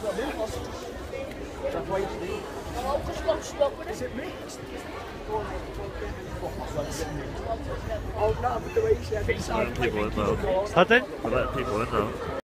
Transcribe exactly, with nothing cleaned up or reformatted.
Is it mixed? We're letting people in though. Pardon? We're letting people in though.